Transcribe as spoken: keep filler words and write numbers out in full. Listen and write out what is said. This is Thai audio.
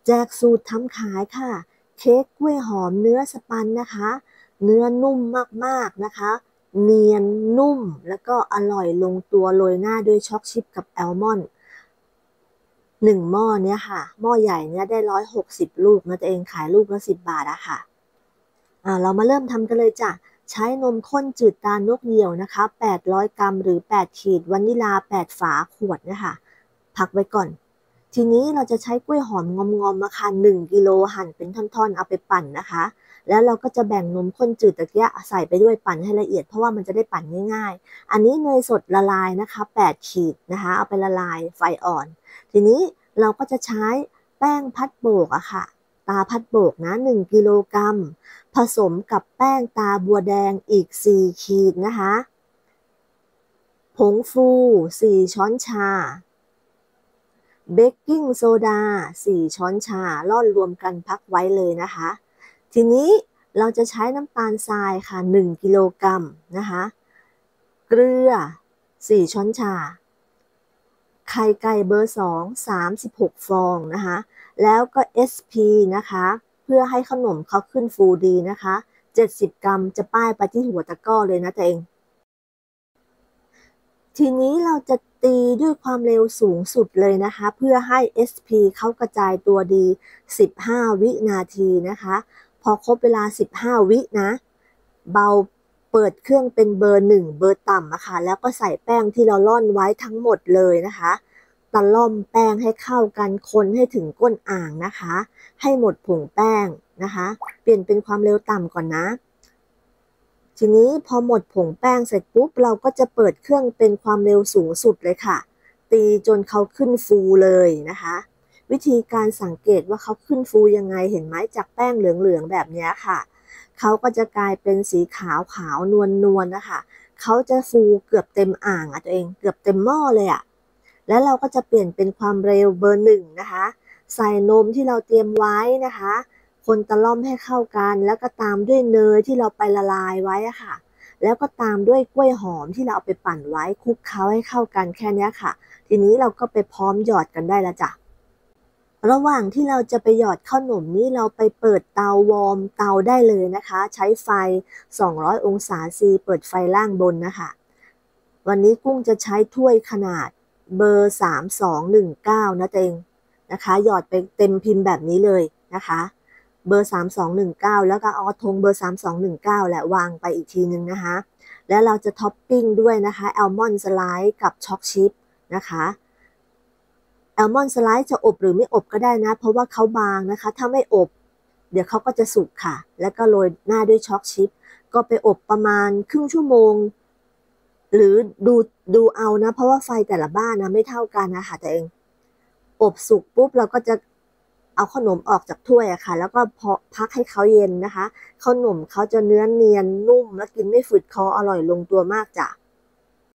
แจกสูตรทำขายค่ะเค้กกล้วยหอมเนื้อสปันนะคะเนื้อนุ่มมากๆนะคะเนียนนุ่มแล้วก็อร่อยลงตัวโรยหน้าด้วยช็อกชิพกับแอลมอนด์หนึ่งหม้อเนี้ยค่ะหม้อใหญ่เนี้ยได้ร้อยหกสิบลูกนะตัวเองขายลูกละสิบบาทอะค่ะอ่าเรามาเริ่มทำกันเลยจ้ะใช้นมข้นจืดตาลนกเหยี่ยวนะคะแปดร้อยกรัมหรือแปดขีดวานิลาแปดฝาขวดนะคะพักไว้ก่อน ทีนี้เราจะใช้กล้วยหอมงอมๆมาค่ะหนึ่งกิโลหั่นเป็นท่อนๆเอาไปปั่นนะคะแล้วเราก็จะแบ่งนมข้นจืดตะเกียใส่ไปด้วยปั่นให้ละเอียดเพราะว่ามันจะได้ปั่นง่ายๆอันนี้เนยสดละลายนะคะแปดขีดนะคะเอาไปละลายไฟอ่อนทีนี้เราก็จะใช้แป้งพัดโบกอะค่ะตาพัดโบกนะหนึ่งกิโลกรัมผสมกับแป้งตาบัวแดงอีกสี่ขีดนะคะผงฟูสี่ช้อนชา เบกกิ้งโซดาสี่ช้อนชาร่อนรวมกันพักไว้เลยนะคะทีนี้เราจะใช้น้ำตาลทรายค่ะหนึ่งกิโลกรัมนะคะเกลือสี่ช้อนชาไข่ไก่เบอร์สอง สามสิบหกฟองนะคะแล้วก็ เอส พี นะคะเพื่อให้ขนมเขาขึ้นฟูดีนะคะเจ็ดสิบกรัมจะป้ายไปที่หัวตะกร้อเลยนะตัวเอง ทีนี้เราจะตีด้วยความเร็วสูงสุดเลยนะคะเพื่อให้ เอส พี เขากระจายตัวดีสิบห้าวินาทีนะคะพอครบเวลาสิบห้าวินะเบาเปิดเครื่องเป็นเบอร์หนึ่งเบอร์ต่ำอะค่ะแล้วก็ใส่แป้งที่เราร่อนไว้ทั้งหมดเลยนะคะตะล่อมแป้งให้เข้ากันคนให้ถึงก้นอ่างนะคะให้หมดผงแป้งนะคะเปลี่ยนเป็นความเร็วต่ำก่อนนะ ทีนี้พอหมดผงแป้งเสร็จปุ๊บเราก็จะเปิดเครื่องเป็นความเร็วสูงสุดเลยค่ะตีจนเขาขึ้นฟูเลยนะคะวิธีการสังเกตว่าเขาขึ้นฟูยังไงเห็นไหมจากแป้งเหลืองๆแบบนี้ค่ะเขาก็จะกลายเป็นสีขาวขาวนวลนวลนะคะเขาจะฟูเกือบเต็มอ่างอ่ะตัวเองเกือบเต็มหม้อเลยอ่ะแล้วเราก็จะเปลี่ยนเป็นความเร็วเบอร์หนึ่งนะคะใส่นมที่เราเตรียมไว้นะคะ คนตะล่อมให้เข้ากันแล้วก็ตามด้วยเนยที่เราไปละลายไว้อะค่ะแล้วก็ตามด้วยกล้วยหอมที่เราเอาไปปั่นไว้คลุกเคล้าให้เข้ากันแค่นี้ค่ะทีนี้เราก็ไปพร้อมหยอดกันได้แล้วจ้ะระหว่างที่เราจะไปหยอดข้าวหนมนี้เราไปเปิดเตาวอร์มเตาได้เลยนะคะใช้ไฟสองร้อยองศาซีเปิดไฟล่างบนนะคะวันนี้กุ้งจะใช้ถ้วยขนาดเบอร์สามสองหนึ่งเก้านะเตงนะคะหยอดไปเต็มพิมพ์แบบนี้เลยนะคะ เบอร์สามสองหนึ่งเก้าแล้วก็เอาธงเบอร์สามสองหนึ่งเก้าแหละวางไปอีกทีนึงนะคะแล้วเราจะท็อปปิ้งด้วยนะคะแอลมอนด์สไลด์กับช็อกชิพนะคะแอลมอนด์สไลด์จะอบหรือไม่อบก็ได้นะเพราะว่าเขาบางนะคะถ้าไม่อบเดี๋ยวเขาก็จะสุกค่ะแล้วก็โรยหน้าด้วยช็อกชิพก็ไปอบประมาณครึ่งชั่วโมงหรือดูดูเอานะเพราะว่าไฟแต่ละบ้านนะไม่เท่ากันนะคะแต่เองอบสุกปุ๊บเราก็จะ เอาขนมออกจากถ้วยอะค่ะแล้วก็พอพักให้เขาเย็นนะคะขนมเขาจะเนื้อเนียนนุ่มและกินไม่ฝืดคออร่อยลงตัวมากจ้ะ